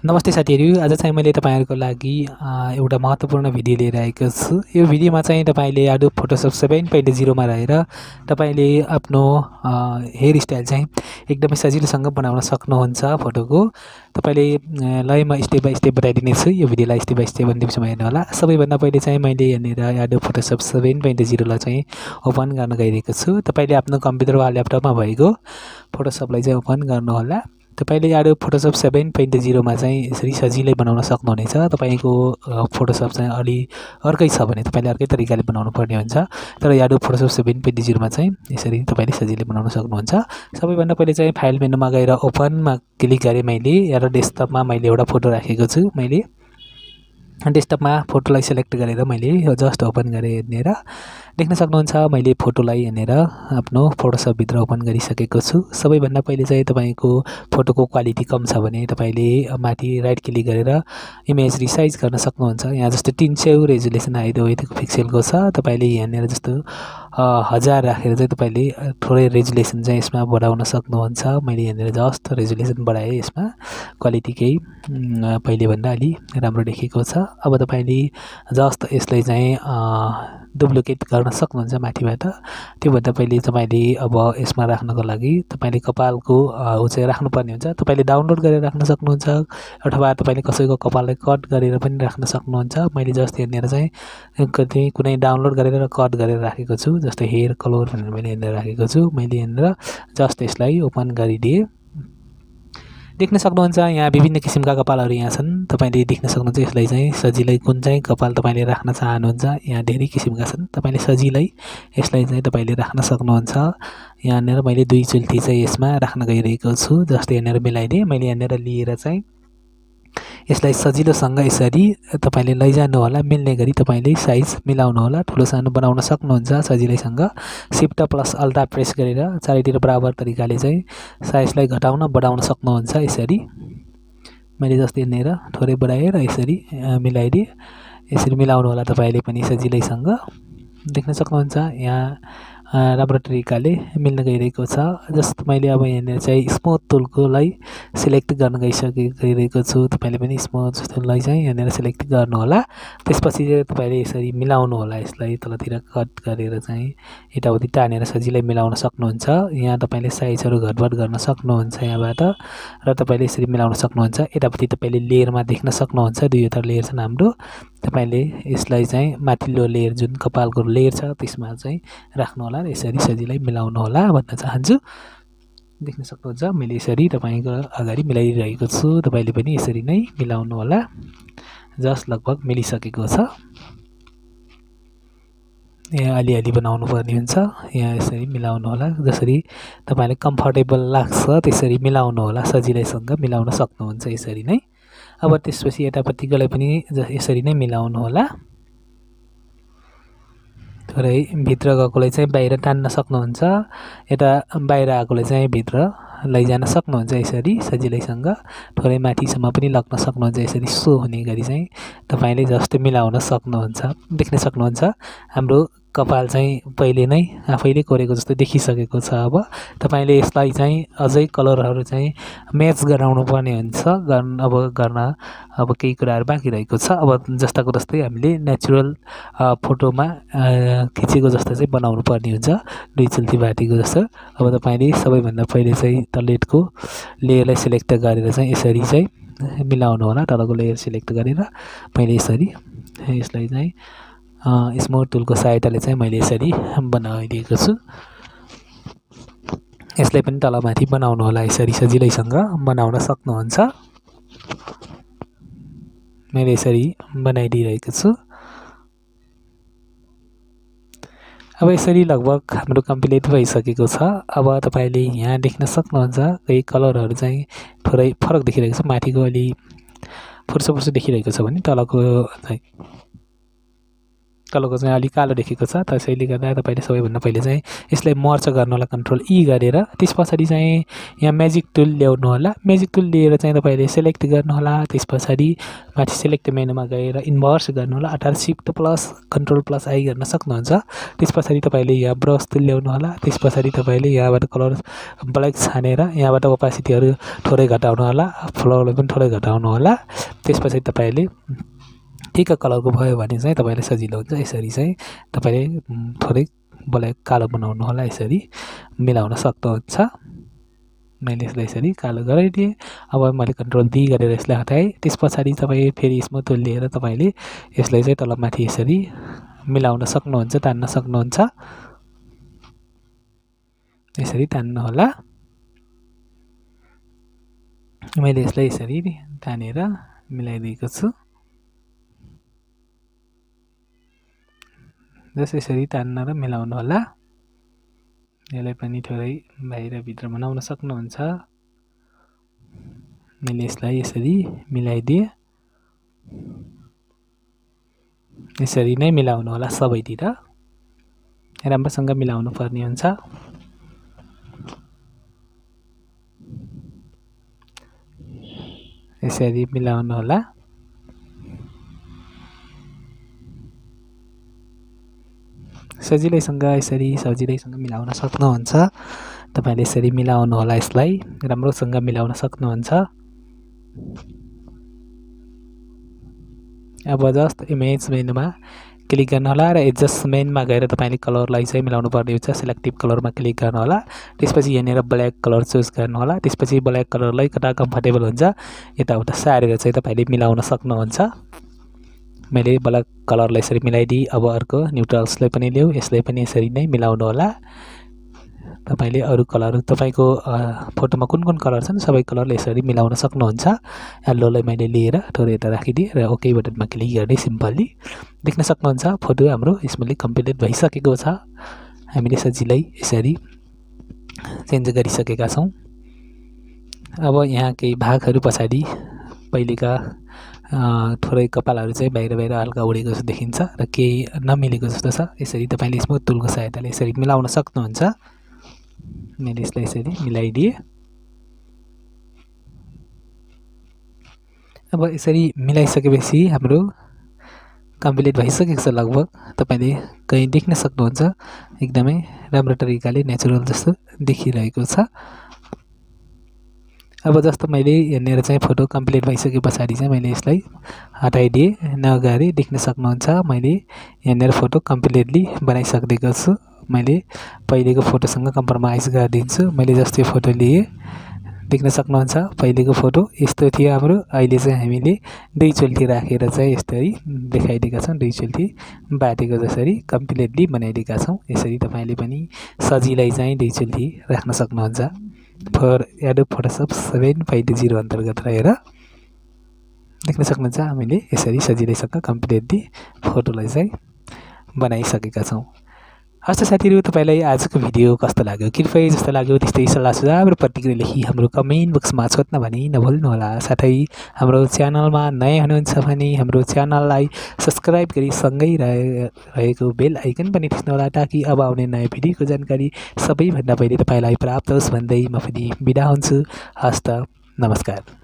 नमस्ते साथीहरु, आज चाहिँ मैले तपाईहरुको लागि एउटा महत्त्वपूर्ण भिडियो लिएर आएको छु। यो भिडियोमा चाहिँ तपाईले Adobe Photoshop 7.0 मा रहेर तपाईले आफ्नो हेयर स्टाइल चाहिँ एकदमै सजिलोसँग बनाउन सक्नुहुन्छ। फोटोको तपाईले लयमा स्टेप बाइ स्टेप बताइदिने छु। यो भिडियोलाई स्टेप बाइ स्टेप अन्तिमसम्म हेर्नु होला। सबैभन्दा पहिले चाहिँ मैले यहाँनिर Adobe Photoshop 7.0 लाई चाहिँ ओपन गर्न गइरहेको छु। तपाईले आफ्नो कम्प्युटर वा ल्यापटपमा भएको फोटोसपलाई चाहिँ ओपन गर्नु होला। तपाईले Adobe Photoshop 7.0 मा चाहिँ यसरी सजिलै बनाउन सक्नुहुनेछ। तपाईको फोटोसप चाहिँ अलि अर्कै छ भने तपाईले अर्कै तरिकाले बनाउनु पर्ने हुन्छ। तर Adobe Photoshop 7.0 मा चाहिँ यसरी तपाईले सजिलै बनाउन सक्नुहुन्छ। सबैभन्दा पहिले चाहिँ फाइल मेनुमा गएर ओपनमा क्लिक गरे मैले र डेस्कटपमा मैले एउटा फोटो राखेको छु। मैले डेस्कटपमा फोटोलाई सिलेक्ट गरेर मैले जस्ट ओपन गरे हेरेर देख्न सक्नुहुन्छ मैले फोटोलाई हेरेर आफ्नो फोटोसप भित्र ओपन गरिसकेको छु। सबैभन्दा पहिले चाहिँ तपाईको फोटोको क्वालिटी कम छ भने तपाईले माथि राइट क्लिक गरेर इमेज रिसाइज गर्न सक्नुहुन्छ। यहाँ जस्तो 300 रेजोल्युसन हाइट विथ पिक्सलको छ। तपाईले यहाँनिर जस्तो 1000 राखेर चाहिँ तपाईले थोरै रेजोल्युसन चाहिँ यसमा बढाउन सक्नुहुन्छ। मैले यहाँनिर जस्ट रेजोल्युसन बढाए। यसमा क्वालिटी केही पहिले भन्दा अलि राम्रो देखेको छ। अब तपाईले जस्ट यसलाई चाहिँ डुप्लिकेट गर्न सक्नुहुन्छ माथिबाट। त्यो भन्दा पहिले तपाईले अब यसमा राख्नको लागि तपाईले कपालको उचाइ राख्नुपर्ने हुन्छ। तपाईले डाउनलोड गरेर राख्न सक्नुहुन्छ अथवा तपाईले कसैको कपाललाई कट गरेर पनि राख्न सक्नुहुन्छ। मैले जस्ट यहाँनिर चाहिँ कुनै डाउनलोड गरेर कट गरेर राखेको छु। जस्तै हेयर कलर भनेर मैले यहाँनिर राखेको छु। मैले यहाँनिर जस्ट यसलाई ओपन गरिदिए। देख्न सक्नुहुन्छ यहाँ विभिन्न किसिमका कपालहरू यहाँ छन्। तपाईले देख्न सक्नुहुन्छ यसलाई चाहिँ सजिलै कुन चाहिँ कपाल तपाईले राख्न चाहनुहुन्छ। यहाँ धेरै किसिमका छन्। तपाईले सजिलै यसलाई चाहिँ तपाईले राख्न सक्नुहुन्छ। यहाँनिर मैले दुई चुल्ठी चाहिँ यसमा राख्न गइरहेको छु। जस्तै यहाँनिर मिलाइदिए। मैले यहाँनिर लिएर चाहिँ यसलाई सजिलोसँग यसरी तपाईले लैजानु होला। मिल्ने गरी तपाईले साइज मिलाउनु होला। ठुलो सानो बनाउन सक्नुहुन्छ सजिलैसँग। शिफ्ट प्लस अल्टा प्रेस गरेर चारैतिर बराबर तरिकाले चाहिँ साइजलाई घटाउन बढाउन सक्नुहुन्छ। यसरी मैले जस्तै यहाँनिर थोरै बढाए र यसरी मिलाइदिए। यसरी मिलाउनु होला तपाईले पनि सजिलैसँग। देख्न सक्नुहुन्छ यहाँ राम्रो तरिकाले मिल्न गइरहेको छ। जस्ट मैले अब यहाँनिर चाहिँ स्मुथ टुलकोलाई सिलेक्ट गर्न गइरहेको छु। तपाईले पनि स्मुथ टुललाई चाहिँ यहाँनिर सिलेक्ट गर्नु होला। त्यसपछि चाहिँ तपाईले यसरी मिलाउनु होला। यसलाई तलतिर कट गरेर चाहिँ यताउति टानेर सजिलै मिलाउन सक्नुहुन्छ। यहाँ तपाईले साइजहरू घटबड गर्न सक्नुहुन्छ यहाँबाट र तपाईले यसरी मिलाउन सक्नुहुन्छ। यतापट्टि तपाईले लेयरमा देख्न सक्नुहुन्छ दुईवटा लेयर छन् हाम्रो। तपाईले यसलाई चाहिँ माथिल्लो लेयर जुन कपालको लेयर छ त्यसमा चाहिँ राख्नु होला र यसरी सजिलै मिलाउनु होला भन्न चाहन्छु। देख्न सक्नुहुन्छ मैले यसरी तपाईको अगाडि मिलाइरहेको छु। तपाईले पनि यसरी नै मिलाउनु होला। जस्ट लगभग मिलिसकेको छ। यहाँ अलिअलि बनाउनु पर्ने हुन्छ। यहाँ यसरी मिलाउनु होला। जसरी तपाईलाई कम्फर्टेबल लाग्छ त्यसरी मिलाउनु होला। सजिलैसँग मिलाउन सक्नुहुन्छ यसरी नै। अब त्यसपछि यतापट्टिकोलाई पनि यसरी नै मिलाउनु होला। थोरै भित्र गएकोलाई चाहिँ बाहिर टान्न सक्नुहुन्छ। यता बाहिर आएकोलाई चाहिँ भित्र लैजान सक्नुहुन्छ यसरी सजिलैसँग। थोरै माथिसम्म पनि लग्न सक्नुहुन्छ। यसरी सो हुने गरी चाहिँ तपाईले जस्ट मिलाउन सक्नुहुन्छ। देख्न सक्नुहुन्छ हाम्रो कपाल चाहिँ पहिले नै आफैले कोरेको जस्तो देखिसकेको छ। अब तपाईले यसलाई चाहिँ अझै कलरहरू चाहिँ म्याच गराउनु पर्ने हुन्छ। अब केही कुराहरू बाँकी रहेको छ। अब जस्ताको जस्तै हामीले नेचुरल फोटोमा खिचेको जस्तो चाहिँ बनाउनु पर्ने हुन्छ। दुई चुल्ठी बाटीको जस्तो। अब तपाईले सबैभन्दा पहिले चाहिँ तलको लेयरलाई सिलेक्ट गरेर चाहिँ यसरी चाहिँ मिलाउनु होला। तलको लेयर सिलेक्ट गरेर मैले यसरी यसलाई चाहिँ स्मुथ टुलको सहायताले चाहिँ मैले यसरी बनाइदिएको छु। यसलाई पनि तलमाथि बनाउनु होला। यसरी सजिलैसँग बनाउन सक्नुहुन्छ। मैले यसरी बनाइदिइरहेको छु। अब यसरी लगभग हाम्रो कम्प्लिट भइसकेको छ। अब तपाईले यहाँ देख्न सक्नुहुन्छ केही कलरहरू चाहिँ थोरै फरक देखिरहेको छ। माथिको अलि फुर्सो देखिरहेको छ भने तलको चाहिँ तलको चाहिँ अलि कालो देखेको छ। त्यसैले गर्दा तपाईँले सबैभन्दा पहिले चाहिँ यसलाई मर्ज गर्नु होला कन्ट्रोल ई गरेर। त्यस पछाडि चाहिँ यहाँ म्याजिक टुल ल्याउनु होला। म्याजिक टुल लिएर चाहिँ तपाईँले सेलेक्ट गर्नु होला। त्यस पछाडि माथि सेलेक्ट मेनुमा गएर इन्भर्स गर्नु होला, अर्थात् shift plus control plus I गर्न सक्नुहुन्छ। त्यस पछाडि तपाईँले यहाँ ब्रस टुल ल्याउनु होला। त्यस पछाडि तपाईँले यहाँबाट कलर ब्ल्याक छानेर यहाँबाट ओपासिटीहरू थोरै घटाउनु होला, फ्लोलाई पनि थोरै घटाउनु होला। त्यस पछाडि तपाईँले ठिक्क कलरको भयो भने चाहिँ तपाईँले सजिलो हुन्छ। यसरी चाहिँ तपाईँले थोरै ब्ल्याक कालो बनाउनु होला, यसरी मिलाउन सक्नुहुन्छ। मैले यसलाई यसरी कालो गराइदिएँ। अब मैले कन्ट्रोल डी गरेर यसलाई हटाएँ। त्यस पछाडि तपाईँ फेरि स्मुथ टुल लिएर तपाईँले यसलाई चाहिँ तलमाथि यसरी मिलाउन सक्नुहुन्छ, तान्न सक्नुहुन्छ। यसरी तान्नु होला। मैले यसलाई यसरी तानेर मिलाइदिएको छु। जस यसरी तान्न र मिलाउनु होला। यसलाई पनि थोरै बाहिरभित्र बनाउन सक्नुहुन्छ। मैले यसलाई यसरी मिलाइदिएँ। यसरी नै मिलाउनु होला, सबैतिर राम्रोसँग मिलाउनु पर्ने हुन्छ। यसरी मिलाउनु होला। सजिलैसँग यसरी सजिलैसँग मिलाउन सक्नुहुन्छ। तपाईँले यसरी मिलाउनु होला, यसलाई राम्रोसँग मिलाउन सक्नुहुन्छ। अब जस्ट इमेज मेनुमा क्लिक गर्नु होला र एडजस्टमेन्टमा गएर तपाईँले कलरलाई चाहिँ मिलाउनु पर्ने हुन्छ। सेलेक्टिभ कलरमा क्लिक गर्नु होला। त्यसपछि यहाँनिर ब्ल्याक कलर चुज गर्नु होला। त्यसपछि ब्ल्याक कलरलाई कता कम्फर्टेबल हुन्छ यताउता सारेर चाहिँ तपाईँले मिलाउन सक्नुहुन्छ। मैले ब्ल्याक कलरलाई यसरी मिलाइदिएँ। अब अर्को न्युट्रल्सलाई पनि ल्याऊ, यसलाई पनि यसरी नै मिलाउनु होला। तपाईँले अरू कलर तपाईँको फोटोमा कुन कुन कलर छन् सबै कलरले यसरी मिलाउन सक्नुहुन्छ। येल्लोलाई मैले लिएर थोरै यता राखिदिएँ र ओके बटनमा क्लिक गर्ने सिम्पल्ली देख्न सक्नुहुन्छ। फोटो हाम्रो स्मुथली कम्प्लिट भइसकेको छ। हामीले सजिलै यसरी चेन्ज गरिसकेका छौँ। अब यहाँ केही भागहरू पछाडि पहिलेका थोरै कपालहरू चाहिँ बाहिर बाहिर हल्का उडेको जस्तो देखिन्छ र केही नमिलेको जस्तो छ। यसरी तपाईँले स्मुथ टुलको सहायताले यसरी मिलाउन सक्नुहुन्छ। मैले यसलाई यसरी मिलाइदिएँ। अब यसरी मिलाइसकेपछि हाम्रो कम्प्लिट भइसकेको छ लगभग। तपाईँले कहीँ देख्न सक्नुहुन्छ एकदमै राम्रो तरिकाले नेचुरल जस्तो देखिरहेको छ। अब जस्तो मैले यहाँनिर चाहिँ फोटो कम्प्लिट भइसके पछाडि चाहिँ मैले यसलाई हटाइदिएँ। नगरी देख्न सक्नुहुन्छ मैले यहाँनिर फोटो कम्प्लिटली बनाइसकेको छु। मैले पहिलेको फोटोसँग कम्प्रोमाइज गरिदिन्छु। मैले जस्तै फोटो लिएँ देख्न सक्नुहुन्छ। पहिलेको फोटो यस्तो थियो हाम्रो। अहिले चाहिँ हामीले दुई चुल्ठी राखेर चाहिँ यस्तै देखाइदिएका छौँ। दुई चुल्ठी बाटेको जसरी कम्प्लिटली बनाइदिएका छौँ। यसरी तपाईँले पनि सजिलै चाहिँ दुई चुल्ठी राख्न सक्नुहुन्छ। एडोब फोटोसप 7.0 अन्तर्गत रहेर देख्न सक्नुहुन्छ। हामीले यसरी सजिलैसँग कम्प्लिटली फोटोलाई चाहिँ बनाइसकेका छौँ। हस् साथीहरू, तपाईँलाई आजको भिडियो कस्तो लाग्यो, कृपया जस्तो लाग्यो त्यस्तै सल्लाह सुझाव र प्रतिक्रिया लेखी हाम्रो कमेन्ट बक्समा छोड्न भनी नभुल्नुहोला। साथै हाम्रो च्यानलमा नयाँ हुनुहुन्छ भने हाम्रो च्यानललाई सब्सक्राइब गरी सँगै रहेको बेल आइकन पनि थिच्नुहोला, ताकि अब आउने नयाँ भिडियोको जानकारी सबैभन्दा पहिले तपाईँलाई प्राप्त होस् भन्दै म पनि बिदा हुन्छु। हस्त नमस्कार।